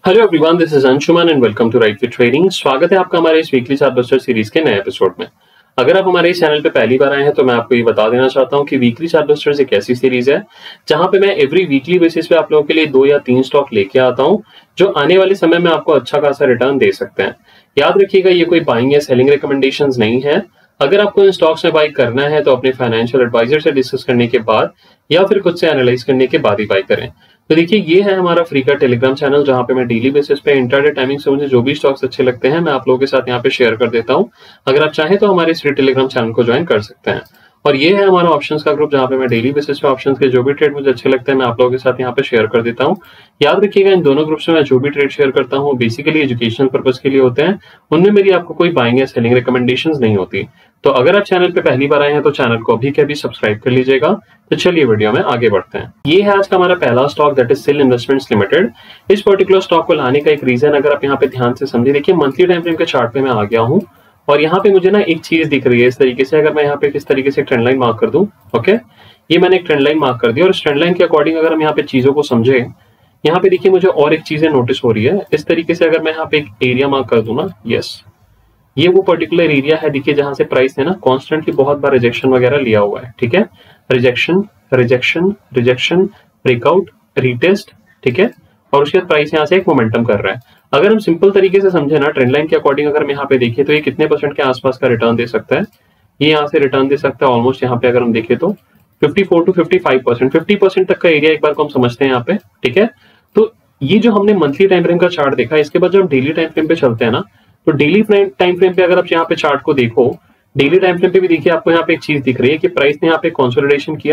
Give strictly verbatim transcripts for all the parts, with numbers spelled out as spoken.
Hello everyone, this is Anshuman and welcome to right with trading. स्वागत है आपका हमारे इस वीकली चार्टबस्टर सीरीज के नए एपिसोड में। अगर आप हमारे इस चैनल पे पहली बार आए हैं तो मैं आपको ये बता देना चाहता हूँ कि वीकली चार्टबस्टर्स एक ऐसी सीरीज है जहां पे मैं एवरी वीकली बेसिस पे आप लोगों के लिए दो या तीन स्टॉक लेके आता हूँ जो आने वाले समय में आपको अच्छा खासा रिटर्न दे सकते हैं। याद रखिएगा, ये कोई बाइंग या सेलिंग रिकमेंडेशंस नहीं है। अगर आपको इन स्टॉक्स में बाई करना है तो अपने फाइनेंशियल एडवाइजर से डिस्कस करने के बाद या फिर खुद से एनालाइज करने के बाद ही बाई करें। तो देखिए, ये है हमारा फ्री का टेलीग्राम चैनल जहां पे मैं डेली बेसिस पे इंटरडे टाइमिंग से मुझे जो भी स्टॉक्स अच्छे लगते हैं मैं आप लोगों के साथ यहाँ पे शेयर कर देता हूँ। अगर आप चाहें तो हमारे इस फ्री टेलीग्राम चैनल को ज्वाइन कर सकते हैं। और ये है हमारा ऑप्शंस का ग्रुप जहाँ पे मैं डेली बेसिस पे ऑप्शंस के जो भी ट्रेड मुझे अच्छे लगते हैं मैं आप लोगों के साथ यहाँ पे शेयर कर देता हूँ। याद रखिएगा, इन दोनों ग्रुप्स में मैं जो भी ट्रेड शेयर करता हूँ बेसिकली एजुकेशनल पर्पस के लिए होते हैं। उनमें मेरी आपको कोई बाइंग या सेलिंग रिकमेंडेशंस नहीं होती। तो अगर आप चैनल पे पहली बार आए हैं तो चैनल को अभी के अभी सब्सक्राइब कर लीजिएगा। तो चलिए वीडियो में आगे बढ़ते हैं। ये है आज का हमारा पहला stock, that is Sil investments limited. इस पर्टिकुलर स्टॉक को लाने का एक रीजन अगर आप यहाँ पे ध्यान से समझे, देखिए मंथली टाइम फ्रेम के चार्ट पे मैं आ गया हूँ और यहाँ पे मुझे ना एक चीज दिख रही है इस तरीके से। अगर मैं यहाँ पे किस तरीके से ट्रेंड लाइन मार्क कर दूं, ओके, ये मैंने एक ट्रेंड लाइन मार्क कर दी और इस ट्रेंड लाइन के अकॉर्डिंग अगर हम यहाँ पे चीजों को समझे, यहाँ पे देखिए मुझे और एक चीजें नोटिस हो रही है इस तरीके से। अगर मैं यहाँ पे एक एरिया मार्क कर दूं ना, यस, ये वो पर्टिकुलर एरिया है देखिए जहां से प्राइस ने ना कॉन्स्टेंटली बहुत बार रिजेक्शन वगैरह लिया हुआ है। ठीक है, rejection rejection rejection, breakout, retest, ठीक है, और उसके बाद प्राइस यहाँ से एक मोमेंटम कर रहा है। अगर हम सिंपल तरीके से समझे ना ट्रेंड लाइन के अकॉर्डिंग, अगर हम यहाँ पे देखें तो ये कितने परसेंट के आसपास का रिटर्न दे सकता है? ये यहाँ से रिटर्न दे सकता है ऑलमोस्ट, यहाँ पे अगर हम देखें तो चौवन टू पचपन परसेंट, पचास परसेंट तक का एरिया एक बार को हम समझते हैं यहाँ पे। ठीक है, तो ये जो हमने मंथली टाइम फ्रेम का चार्ट देखा, इसके बाद जब हम डेली टाइम फ्रेम पे चलते हैं ना, तो डेली टाइम फ्रेम पे अगर आप यहाँ पे चार्ट को देखो, डेली टाइम फ्रेम पे भी देखिए आपको यहाँ पे एक चीज दिख रही है कि प्राइस ने यहाँ पे कंसोलिडेशन किया।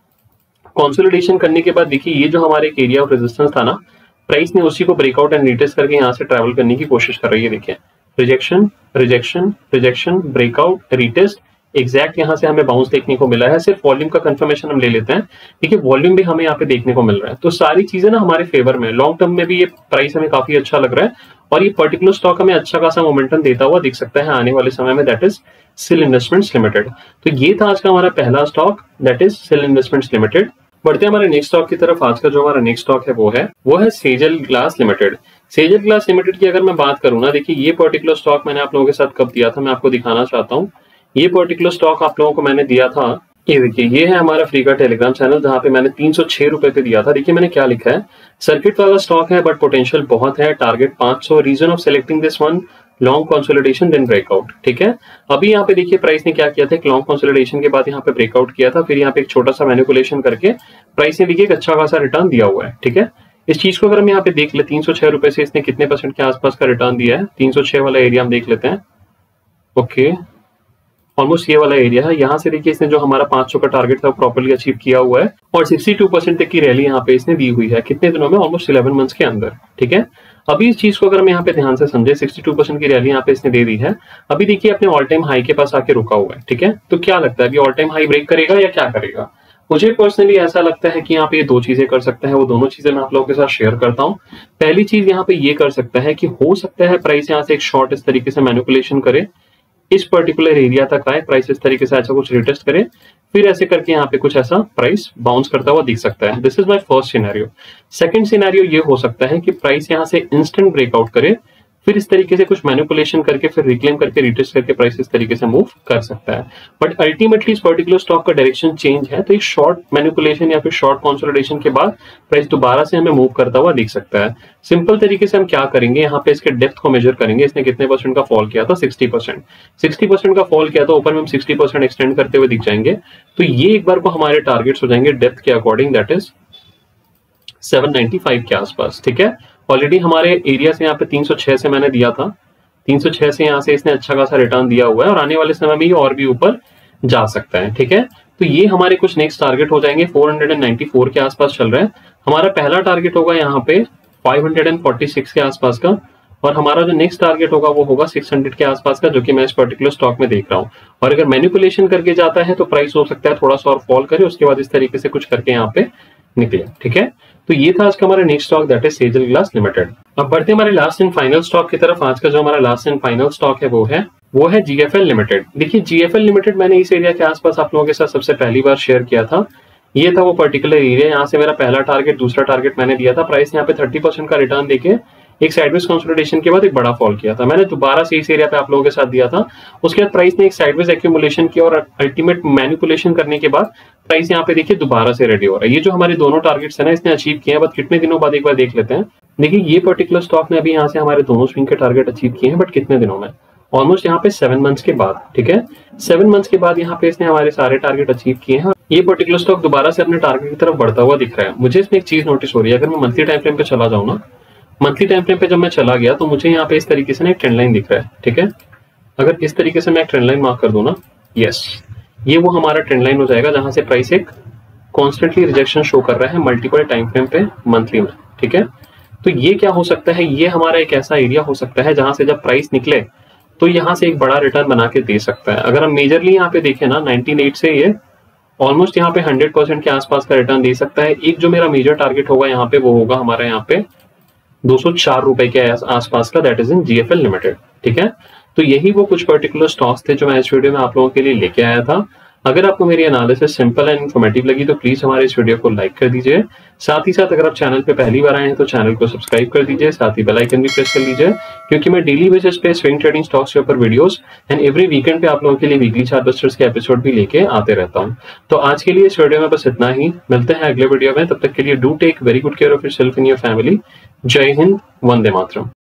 कंसोलिडेशन करने के बाद देखिए ये जो हमारे एक एरिया ऑफ रेजिस्टेंस था ना, प्राइस ने उसी को ब्रेकआउट एंड रीटेस्ट करके यहाँ से ट्रैवल करने की कोशिश कर रही है। देखिए rejection rejection rejection, breakout, retest, exact यहाँ से हमें बाउंस देखने को मिला है। सिर्फ वॉल्यूम का कंफर्मेशन हम ले लेते हैं, देखिए वॉल्यूम भी हमें यहाँ पे देखने को मिल रहा है। तो सारी चीजें ना हमारे फेवर में, लॉन्ग टर्म में भी ये प्राइस हमें काफी अच्छा लग रहा है और ये पर्टिकुलर स्टॉक हमें अच्छा खासा मोमेंटम देता हुआ दिख सकता है आने वाले समय में, that is Sil investments limited. तो ये था आज का हमारा पहला stock, that is Sil investments limited. बढ़ते हैं हमारे नेक्स्ट स्टॉक की तरफ। आज का जो हमारा नेक्स्ट स्टॉक है वो है वो है Sejal glass limited. Sejal glass limited की अगर मैं बात करूं ना, देखिए ये पर्टिकुलर स्टॉक मैंने आप लोगों के साथ कब दिया था मैं आपको दिखाना चाहता हूँ। ये पर्टिकुलर स्टॉक आप लोगों को मैंने दिया था, ये देखिए ये है हमारा फ्री का टेलीग्राम चैनल जहां पे मैंने तीन सौ छह रुपए पे दिया था। देखिए मैंने क्या लिखा है, सर्किट वाला स्टॉक है बट पोटेंशियल बहुत है, टारगेट पांच सौ, reason of selecting this one, long consolidation then breakout. ठीक है, अभी यहाँ पे देखिए प्राइस ने क्या किया था, एक लॉन्ग कंसोलिडेशन के बाद यहाँ पे ब्रेकआउट किया था, फिर यहाँ पे एक छोटा सा मैनिपुलेशन करके प्राइस ने देखिए एक अच्छा खासा रिटर्न दिया हुआ है। ठीक है, इस चीज को अगर हम यहाँ पे देख ले, तीन सौ छह रुपए से इसने कितने परसेंट के आसपास का रिटर्न दिया है, तीन सौ छह वाला एरिया हम देख लेते हैं। ओके, ऑलमोस्ट ये वाला एरिया है, यहाँ से देखिए इसने जो हमारा पांच सौ का टारगेट था प्रॉपर्ली अचीव किया हुआ है और बासठ परसेंट तक की रैली यहाँ पे इसने दी हुई है। कितने दिनों में? ऑलमोस्ट ग्यारह मंथ्स के अंदर। ठीक है, अभी इस चीज को अगर हम यहाँ पे ध्यान से समझे, बासठ परसेंट की रैली यहाँ पे इसने दे दी है। अभी देखिए अपने ऑल टाइम हाई के पास आके रुका हुआ है। ठीक है, तो क्या लगता है अभी ऑल टाइम हाई ब्रेक करेगा या क्या करेगा? मुझे पर्सनली ऐसा लगता है कि यहाँ पे ये दो चीजें कर सकता है, वो दोनों चीजें मैं आप लोगों के साथ शेयर करता हूँ। पहली चीज यहाँ पे ये कर सकता है कि हो सकता है प्राइस यहाँ से एक शॉर्ट इस तरीके से मैनिपुलेशन करे, इस पर्टिकुलर एरिया तक आए, प्राइस इस तरीके से ऐसा कुछ रिटेस्ट करे, फिर ऐसे करके यहाँ पे कुछ ऐसा प्राइस बाउंस करता हुआ दिख सकता है। This is my first scenario. Second scenario ये हो सकता है कि प्राइस यहाँ से इंस्टेंट ब्रेकआउट करे, फिर इस तरीके से कुछ मैनिपुलेशन करके फिर रिक्लेम करके रिटेस्ट करके प्राइस इस तरीके से मूव कर सकता है। बट अल्टीमेटली इस पर्टिकुलर स्टॉक का डायरेक्शन चेंज है, तो एक शॉर्ट मैनिपुलेशन या फिर शॉर्ट कंसोलिडेशन के बाद प्राइस दोबारा से हमें मूव करता हुआ दिख सकता है। सिंपल तरीके से हम क्या करेंगे, यहाँ पे इसके डेप्थ को मेजर करेंगे। इसने कितने परसेंट का फॉल किया था? Sixty percent. सिक्सटी परसेंट का फॉल किया था, ऊपर में हम सिक्सटी परसेंट एक्सटेंड करते हुए दिख जाएंगे। तो ये एक बार को हमारे टारगेट्स हो जाएंगे डेप्थ के according, that is seven ninety five के आसपास। ठीक है, ऑलरेडी हमारे एरिया से यहाँ पे तीन सौ छह से मैंने दिया था, तीन सौ छह से यहाँ से इसने अच्छा खासा रिटर्न दिया हुआ है और आने वाले समय में ये और भी ऊपर जा सकता है। ठीक है, तो ये हमारे कुछ नेक्स्ट टारगेट हो जाएंगे। चार सौ चौरानवे के आसपास चल रहा है, हमारा पहला टारगेट होगा यहाँ पे पाँच सौ छियालीस के आसपास का, और हमारा जो नेक्स्ट टारगेट होगा वो होगा छह सौ के आसपास का, जो कि मैं इस पर्टिकुलर स्टॉक में देख रहा हूँ। और अगर मैनिपुलेशन करके जाता है तो प्राइस हो सकता है थोड़ा सा और फॉल करे, उसके बाद इस तरीके से कुछ करके यहाँ पे निकले। ठीक है, तो ये था आज का हमारा next stock, that is Sejal glass limited. अब बढ़ते हैं हमारे लास्ट एंड फाइनल स्टॉक की तरफ। आज का जो हमारा लास्ट एंड फाइनल स्टॉक है वो है वो है जीएफएल लिमिटेड। देखिए जीएफएल लिमिटेड मैंने इस एरिया के आसपास आप लोगों के साथ सबसे पहली बार शेयर किया था। ये था वो पर्टिकुलर एरिया, यहाँ से मेरा पहला टारगेट, दूसरा टारगेट मैंने दिया था। प्राइस यहाँ पे थर्टी परसेंट का रिटर्न देके एक साइडवेज कंसोलिडेशन के बाद एक बड़ा फॉल किया था। मैंने दोबारा से इस एरिया पे आप लोगों के साथ दिया था, उसके बाद प्राइस ने एक साइडवेज एक्यूमुलेशन किया और अल्टीमेट मैनिपुलेशन करने के बाद प्राइस यहाँ पे देखिए दोबारा से रेडी हो रहा है। ये जो हमारे दोनों टारगेट्स है ना, इसने अचीव किए हैं, बट कितने दिनों बाद एक बार देख लेते हैं। देखिए ये पर्टिकुलर स्टॉक ने अभी यहाँ से हमारे दोनों स्विंग के टारगेट अचीव किए हैं, बट कितने दिनों में, ऑलमोस्ट यहाँ पे सेवन मंथ्स के बाद। ठीक है, सेवन मंथ्स के बाद यहाँ पे इसने हमारे सारे टारगेट अचीव किए हैं। ये पर्टिकुलर स्टॉक दोबारा से अपने टारगेट की तरफ बढ़ता हुआ दिख रहा है। मुझे इसमें एक चीज नोटिस हो रही है, अगर मैं मंथली टाइम फ्रेम पे चला जाऊँ ना, मंथली टाइम फ्रेम पे जब मैं चला गया तो मुझे यहाँ पे इस तरीके से ना एक ट्रेंड लाइन दिख रहा है। ठीक है, अगर इस तरीके से मैं एक ट्रेंड लाइन मार्क कर दूं ना, यस, ये वो हमारा ट्रेंड लाइन हो जाएगा जहां से प्राइस एक कॉन्स्टेंटली रिजेक्शन शो कर रहा है मल्टीपल टाइम फ्रेम पे मंथली में। ठीक है, तो ये क्या हो सकता है, ये हमारा एक ऐसा एरिया हो सकता है जहां से जब प्राइस निकले तो यहाँ से एक बड़ा रिटर्न बना के दे सकता है। अगर हम मेजरली यहाँ पे देखें ना, नाइनटीन एट से ये ऑलमोस्ट यहाँ पे हंड्रेड परसेंट के आसपास का रिटर्न दे सकता है। एक जो मेरा मेजर टारगेट होगा यहाँ पे, वो होगा हमारा यहाँ पे दो सौ चार रुपए के आसपास का, that is in GFL limited. ठीक है, तो यही वो कुछ पर्टिकुलर स्टॉक्स थे जो मैं इस वीडियो में आप लोगों के लिए लेके आया था। अगर आपको मेरी एनालिसिस सिंपल एंड इन्फॉर्मेटिव लगी तो प्लीज हमारे इस वीडियो को लाइक कर दीजिए। साथ ही साथ अगर आप चैनल पे पहली बार आए हैं तो चैनल को सब्सक्राइब कर दीजिए, साथ ही बेल आइकन भी प्रेस कर लीजिए, क्योंकि मैं डेली बेसिस पे स्विंग ट्रेडिंग स्टॉक्स के ऊपर वीडियोस एंड एवरी वीकेंड पे आप लोगों के लिए वीकली चार्ट बस्टर्स के एपिसोड भी लेके आते रहता हूँ। तो आज के लिए इस वीडियो में बस इतना ही, मिलते हैं अगले वीडियो में। तब तक के लिए do take very good care of yourself and your family. जय हिंद, वंदे मातरम।